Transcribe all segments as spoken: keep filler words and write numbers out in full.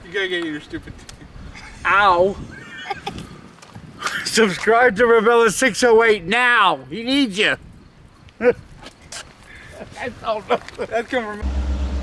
You gotta get your stupid. Ow! Subscribe to Rebella six oh eight now. He needs you. That's all. That's coming from.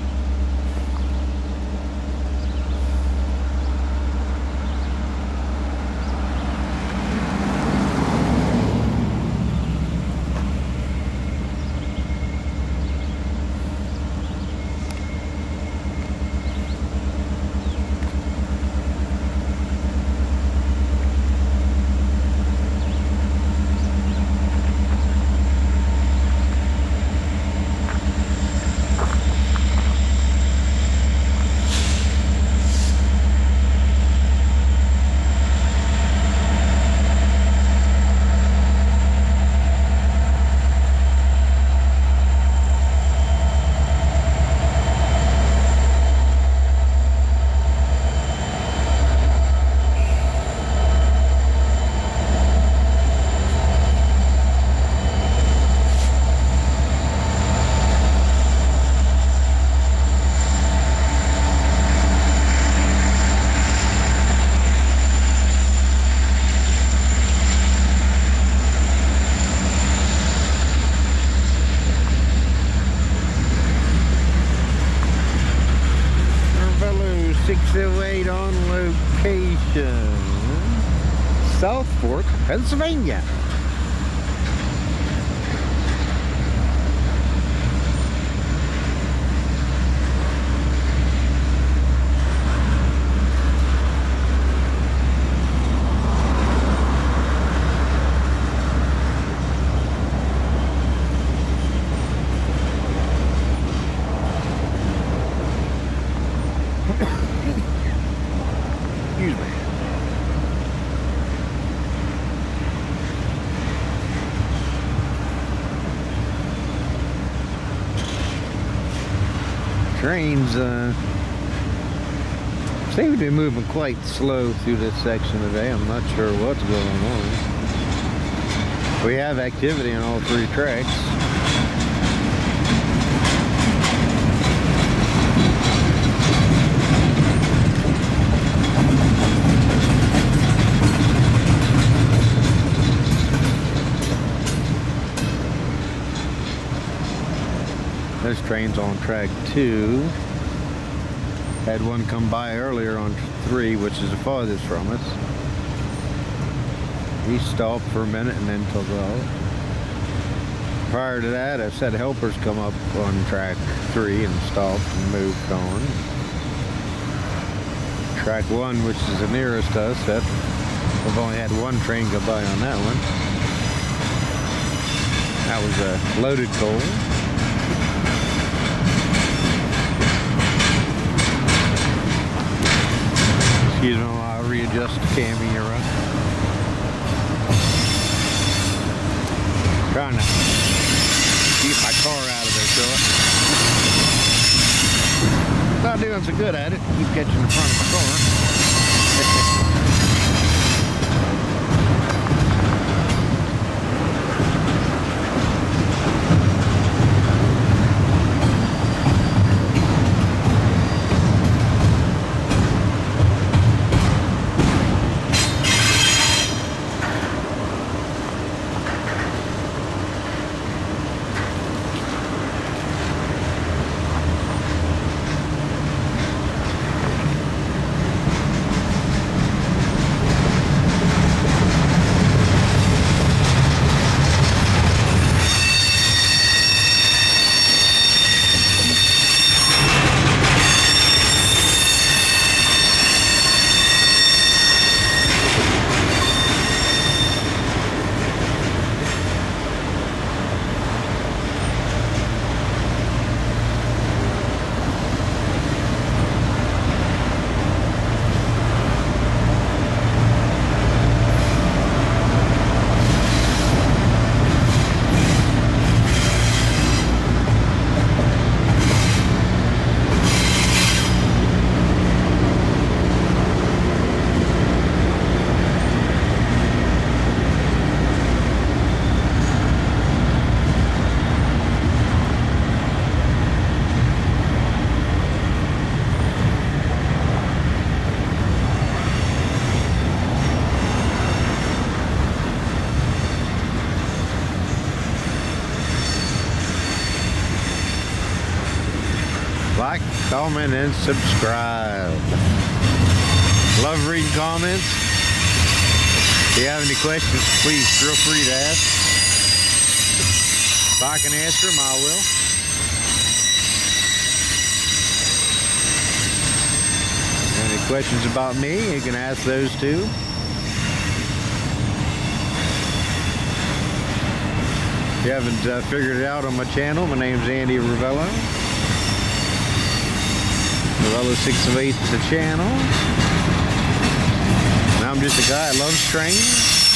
six oh eight on location, South Fork, Pennsylvania. Excuse me. Trains uh, seem to be moving quite slow through this section today. I'm not sure what's going on. We have activity on all three tracks. This train's on track two. Had one come by earlier on three, which is the farthest from us. He stopped for a minute and then took off. Prior to that, I said helpers come up on track three and stopped and moved on. Track one, which is the nearest to us, that we've only had one train go by on that one. That was a loaded coal. Excuse me while I readjust the camera. Trying to keep my car out of there, so not doing so good at it. Keep catching in front of my car. comment, and subscribe. Love reading comments. If you have any questions, please feel free to ask. If I can answer them, I will. Any questions about me, you can ask those too. If you haven't uh, figured it out on my channel, my name's Andy Ravello. Ravello six oh eight is the channel. And I'm just a guy that loves trains.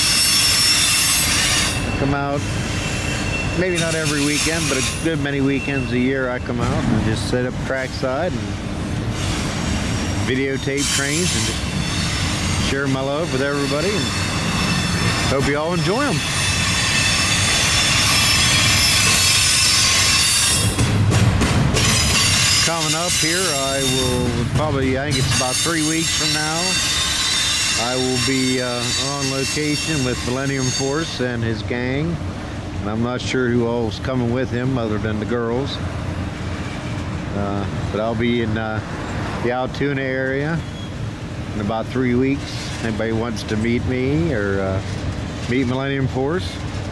I come out, maybe not every weekend, but a good many weekends a year I come out and just set up trackside and videotape trains and just share my love with everybody. And hope you all enjoy them. Coming up here, I will probably, I think it's about three weeks from now, I will be uh, on location with Millenniumforce and his gang. And I'm not sure who all's coming with him other than the girls. Uh, but I'll be in uh, the Altoona area in about three weeks. Anybody wants to meet me or uh, meet Millenniumforce?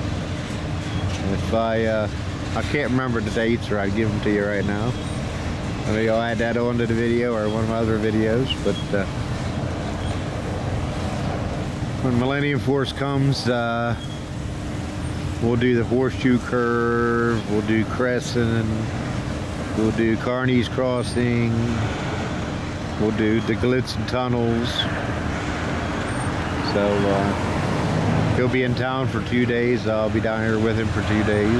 If I, uh, I can't remember the dates, or I'd give them to you right now. Maybe I'll add that onto the video or one of my other videos, but uh, when Millenniumforce comes, uh, we'll do the horseshoe curve, we'll do Crescent, we'll do Carney's Crossing, we'll do the Gallitzin tunnels. So uh, he'll be in town for two days. I'll be down here with him for two days.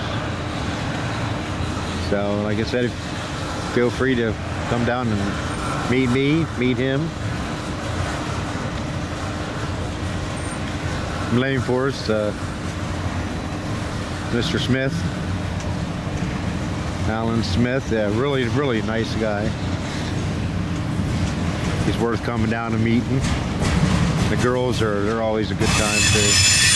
So like I said, if feel free to come down and meet me, meet him. Millenniumforce, uh, Mister Smith, Alan Smith, yeah, really, really nice guy. He's worth coming down and meeting. The girls are, they're always a good time too.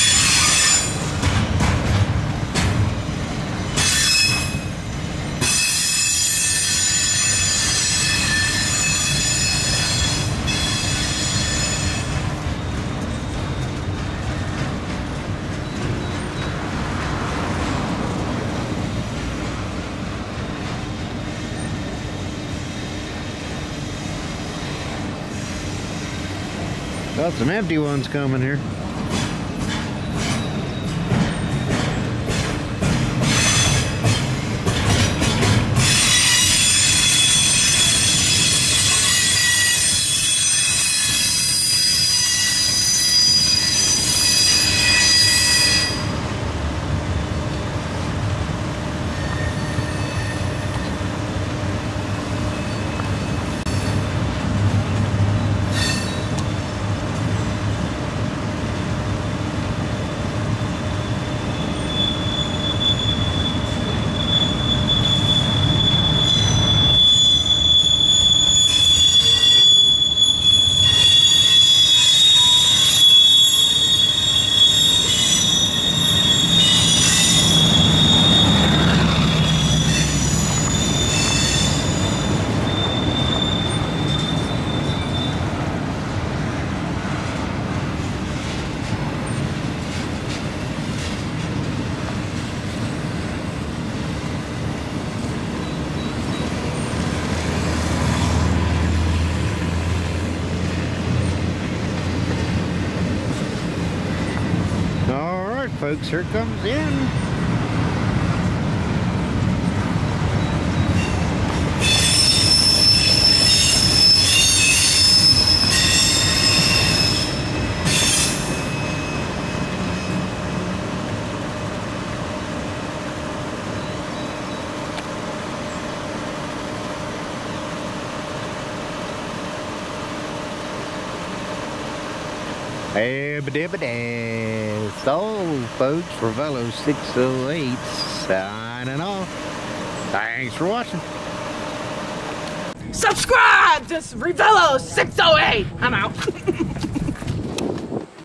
Got some empty ones coming here. Folks, here it comes in. Abba-dibba-da. So, folks, Ravello six oh eight signing off. Thanks for watching. Subscribe to Ravello six oh eight. I'm out.